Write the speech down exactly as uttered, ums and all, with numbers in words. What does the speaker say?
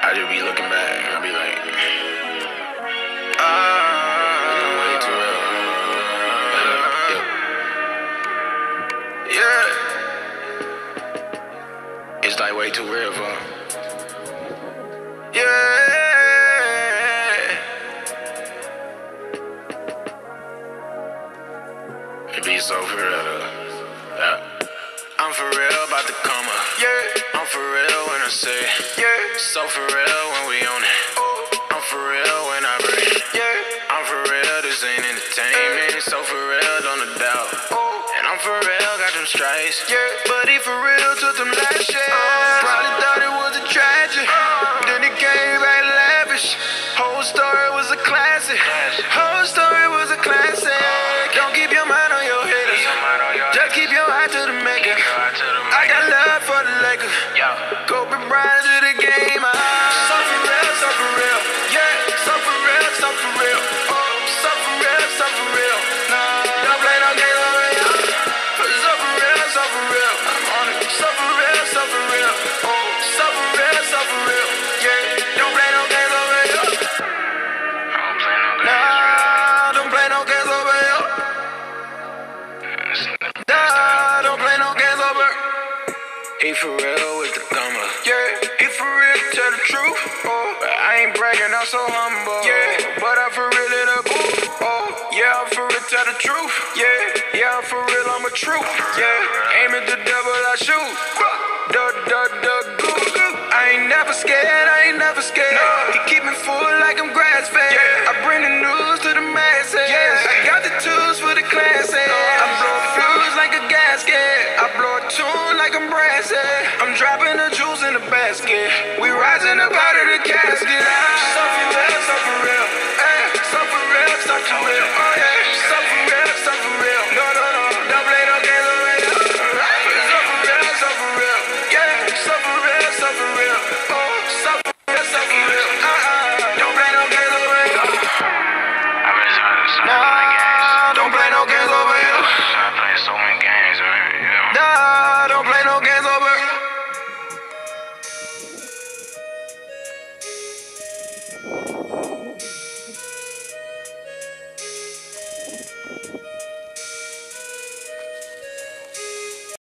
I just be looking back and I be like, ah, way too real. Yeah. It's like way too real for him. Yeah. It be so for real though. Yeah. I'm for real about the come up. Yeah. I'm for real when I say it. Yeah. So for real when we on it. I'm for real when I bring it. Yeah. I'm for real, this ain't entertainment. So for real, don't a doubt. And I'm for real, got them stripes. Yeah. But he for real took them last year. Probably thought it was a tragedy. Then he came back lavish. Whole story was a classic. Whole story was a classic. Don't keep your mind on your haters. Just keep your eye to the maker. I got love for the Lakers. Kobe Bryant to the game. So for real, so for real. Yeah, so for real, so for real. Oh, so for real, so for real. Nah, don't play no games over here. So for real, so for real. I'm on it. So for real, so for real. Oh, so for real, so for real. Yeah, don't play no games over here. Nah, don't play no games over here. Nah, don't play no games over. He for real with the gummer. Yeah, he for real, tell the truth. Oh, I ain't bragging, I'm so humble. Yeah, but I for real in a booth. Oh, yeah, I'm for real, tell the truth. Yeah, yeah, I'm for real, I'm a truth. Yeah, aim at the devil, I shoot. Duh, duh, duh, goo. I ain't never scared, I ain't never scared. He keep me full like I'm grass fed. Yeah, I bring the news to the masses. Yeah, I got the tools for the classes. I blow fuse like a gasket. I blow a tune like I'm brassy. I'm dropping the jewels in the basket.